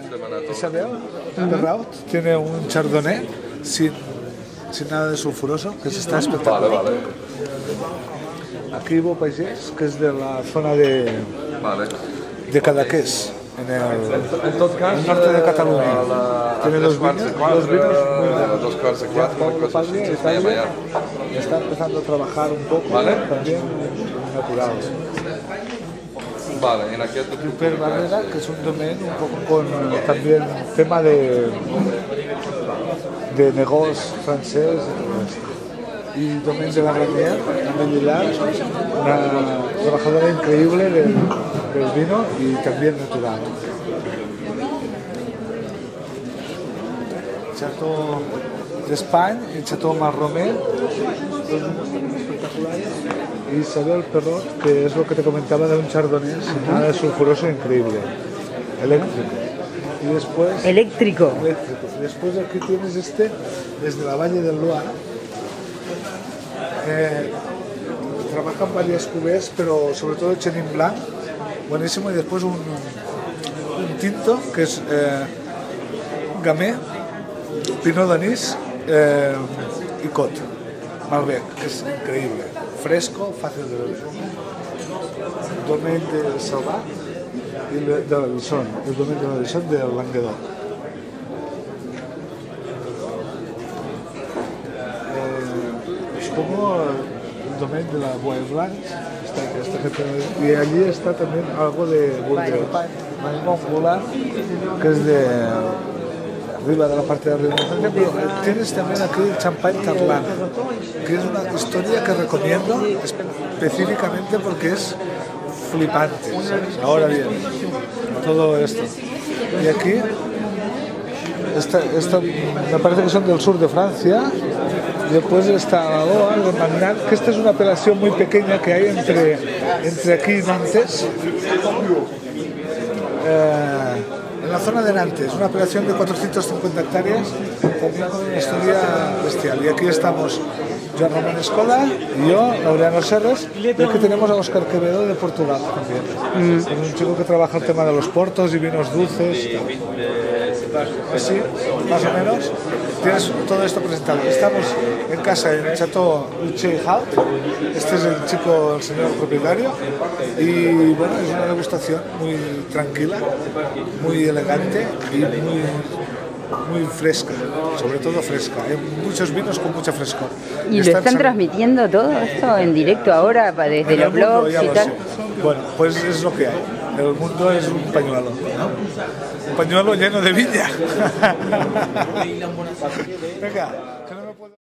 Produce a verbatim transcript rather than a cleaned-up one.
Isabel Perrault tiene un chardonnay sin, sin nada de sulfuroso, que se está espectacular. Vale, vale. Aquí Bo Pagès, que es de la zona de, Vale. de Cadaqués, en el, En tot cas, el norte de Catalunya. a la- a Tiene tres dos quarts vinos, de quatre, dos vinos muy a buenos. dos quarts de Ya quatre, Pablo una cosa Pagès así, está, sí, bien, allá. está empezando a trabajar un poco, Vale. también natural. Vale, en aquest... Rupert Barrera, que es un domain un poco con eh, también tema de, de negocio francés y todo esto. Y Domaine de la Renière, también Vilar, una trabajadora increíble del, del vino y también natural. Chateau d'Espagne y Chateau Marromé, dos vinos también espectaculares. Y Isabel Perrault, que es lo que te comentaba de un chardonnay sin nada de sulfuroso, increíble, eléctrico. Y después, Eléctrico. eléctrico. Y después aquí tienes este, desde la Valle del Loire. Eh, trabajan varias cuvées, pero sobre todo Chenin Blanc, buenísimo. Y después un, un tinto, que es eh, Gamay, Pinot d'Anís eh, y Cot, Malbec, que es increíble. Fresco, fácil de beber. Domaine de Salvat y de la Lison, el Domaine de la Lison del Languedoc. Eh, es como el Domaine de la Bois Blanche, esta, esta gente, y allí está también algo de Burdeos, Mont Blanc, que es de arriba de la parte de arriba. Pero tienes también aquí el champán Tarlana, que es una historia que recomiendo específicamente porque es flipante, ¿sabes? Ahora bien, todo esto. Y aquí, esta, esta, me parece que son del sur de Francia. Después está la Loa, el Magnan, que esta es una apelación muy pequeña que hay entre, entre aquí y Nantes. Eh, en la zona de Nantes, una apelación de cuatrocientas cincuenta hectáreas, también con una historia bestial. Y aquí estamos Joan Román Escola y yo, Laureano Serres, y aquí tenemos a Óscar Quevedo de Portugal también. Mm. Es un chico que trabaja el tema de los portos y vinos dulces. Así, más o menos, tienes todo esto presentado. Estamos en casa en el Chateau Luché Halt. Este es el chico, el señor propietario. Y bueno, es una degustación muy tranquila, muy elegante y muy, muy fresca, sobre todo fresca. Hay muchos vinos con mucha frescor. ¿Y lo están transmitiendo todo esto en directo ahora desde los blogs y tal? Bueno, pues es lo que hay. El mundo es un pañuelo, ¿no? Un pañuelo lleno de viña. Venga, que no me puedo...